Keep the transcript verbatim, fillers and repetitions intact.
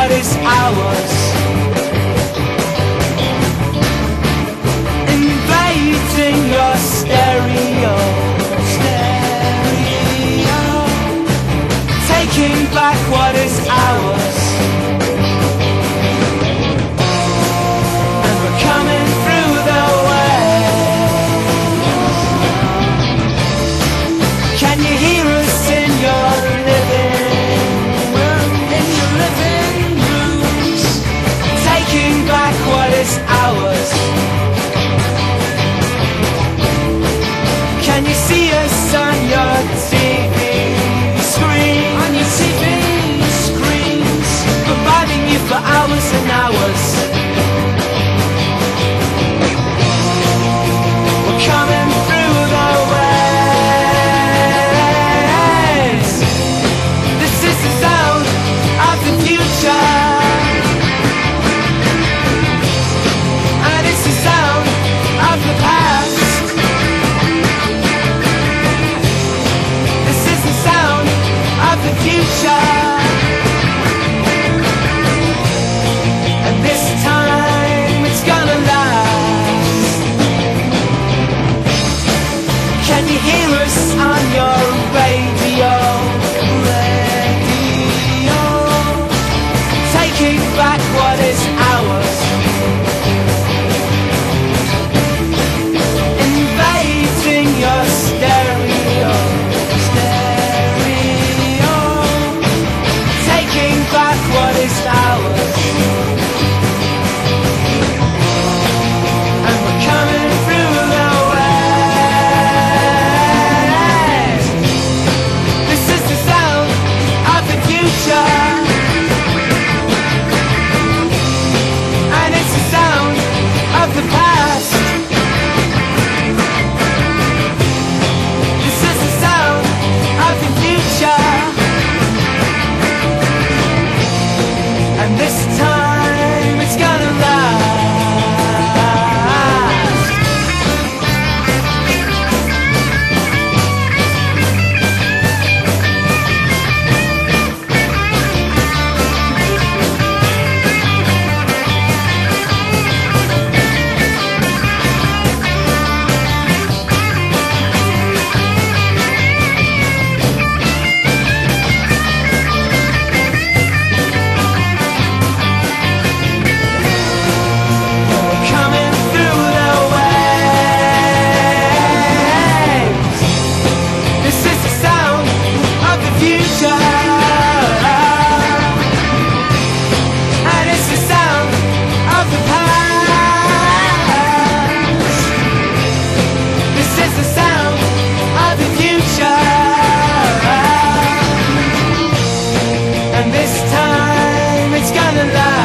what is ours, invading your stereo, stereo, taking back what is ours, and we're coming through the waves. Can you hear us in your living room, in your living rooms, taking back what is ours? Can you see us on your T V screen, on your T V screens, providing you for hours and hours? We're coming through the waves. This is the sound of the future, and it's the sound of the past. The future, and this time it's gonna last. Can you hear us on your radio, radio, taking back what is ours, invading your stereo, back what is ours, and we're coming through the waves. This is the sound of the future, and it's the sound of the past. This is the sound of the future, and this time it's gonna last. And this time it's gonna last.